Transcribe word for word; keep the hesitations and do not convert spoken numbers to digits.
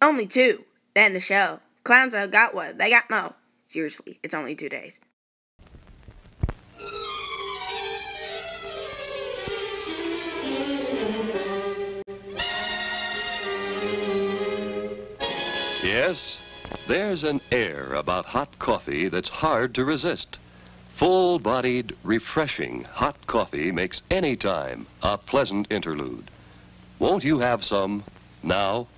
Only two. Then the show. Clowns have got what? They got mo. Seriously, it's only two days. Yes, there's an air about hot coffee that's hard to resist. Full-bodied, refreshing hot coffee makes any time a pleasant interlude. Won't you have some now?